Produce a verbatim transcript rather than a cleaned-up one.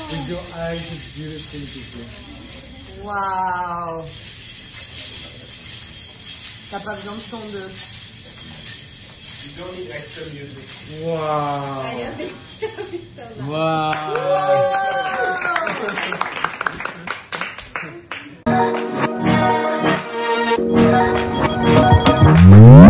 With your eyes, it's beautiful, Kiki. Waouh. T'as pas besoin de tondeuse. You don't need extra music. Wow. Wow. Wow.